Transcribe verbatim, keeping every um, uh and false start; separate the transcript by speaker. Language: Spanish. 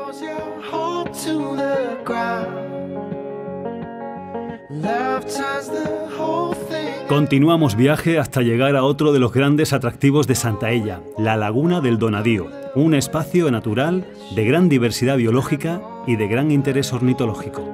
Speaker 1: Continuamos viaje hasta llegar a otro de los grandes atractivos de Santaella, la Laguna del Donadío, un espacio natural de gran diversidad biológica y de gran interés ornitológico.